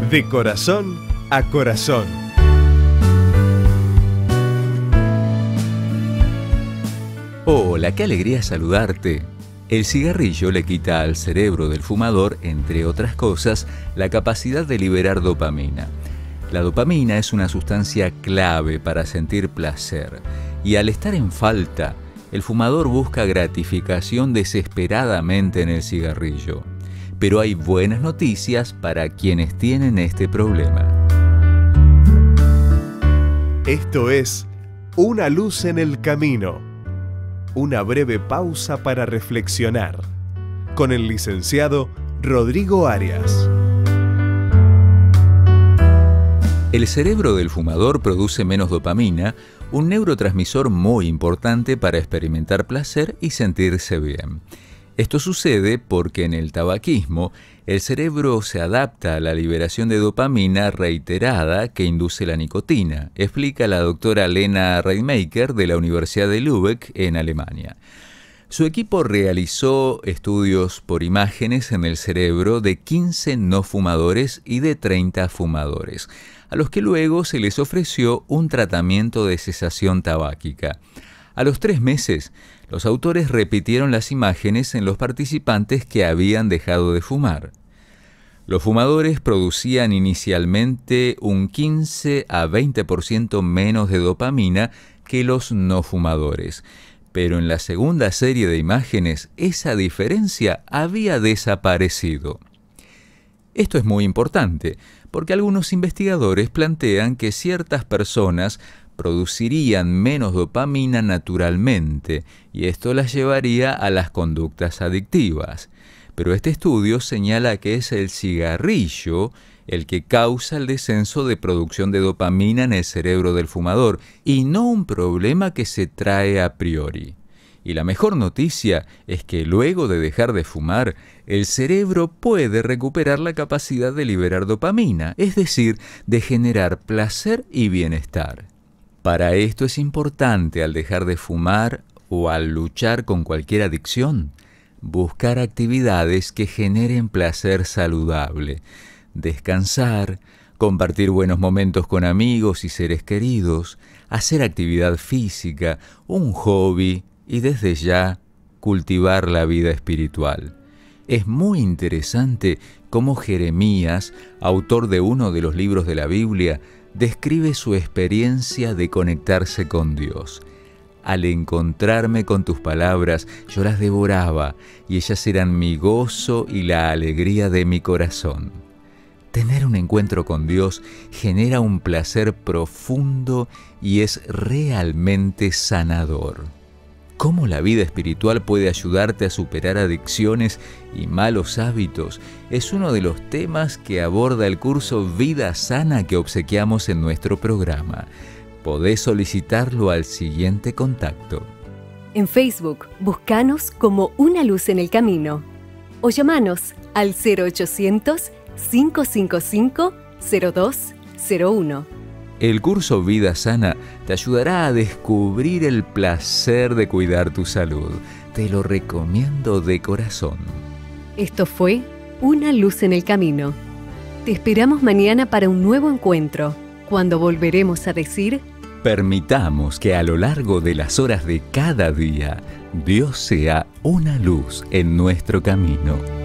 De corazón a corazón. Hola, qué alegría saludarte. El cigarrillo le quita al cerebro del fumador, entre otras cosas, la capacidad de liberar dopamina. La dopamina es una sustancia clave para sentir placer, y al estar en falta, el fumador busca gratificación desesperadamente en el cigarrillo. Pero hay buenas noticias para quienes tienen este problema. Esto es Una luz en el camino. Una breve pausa para reflexionar. Con el licenciado Rodrigo Arias. El cerebro del fumador produce menos dopamina, un neurotransmisor muy importante para experimentar placer y sentirse bien. Esto sucede porque en el tabaquismo el cerebro se adapta a la liberación de dopamina reiterada que induce la nicotina, explica la doctora Lena Rademacher de la Universidad de Lübeck en Alemania. Su equipo realizó estudios por imágenes en el cerebro de 15 no fumadores y de 30 fumadores, a los que luego se les ofreció un tratamiento de cesación tabáquica. A los 3 meses, los autores repitieron las imágenes en los participantes que habían dejado de fumar. Los fumadores producían inicialmente un 15 a 20% menos de dopamina que los no fumadores, pero en la segunda serie de imágenes esa diferencia había desaparecido. Esto es muy importante, porque algunos investigadores plantean que ciertas personas producirían menos dopamina naturalmente, y esto las llevaría a las conductas adictivas. Pero este estudio señala que es el cigarrillo el que causa el descenso de producción de dopamina en el cerebro del fumador, y no un problema que se trae a priori. Y la mejor noticia es que luego de dejar de fumar, el cerebro puede recuperar la capacidad de liberar dopamina, es decir, de generar placer y bienestar. Para esto es importante, al dejar de fumar o al luchar con cualquier adicción, buscar actividades que generen placer saludable, descansar, compartir buenos momentos con amigos y seres queridos, hacer actividad física, un hobby y desde ya cultivar la vida espiritual. Es muy interesante cómo Jeremías, autor de uno de los libros de la Biblia, describe su experiencia de conectarse con Dios. Al encontrarme con tus palabras, yo las devoraba, y ellas eran mi gozo y la alegría de mi corazón. Tener un encuentro con Dios genera un placer profundo y es realmente sanador. ¿Cómo la vida espiritual puede ayudarte a superar adicciones y malos hábitos? Es uno de los temas que aborda el curso Vida Sana que obsequiamos en nuestro programa. Podés solicitarlo al siguiente contacto. En Facebook, búscanos como Una Luz en el Camino o llamanos al 0800-555-0201. El curso Vida Sana te ayudará a descubrir el placer de cuidar tu salud. Te lo recomiendo de corazón. Esto fue Una Luz en el Camino. Te esperamos mañana para un nuevo encuentro, cuando volveremos a decir: permitamos que a lo largo de las horas de cada día, Dios sea una luz en nuestro camino.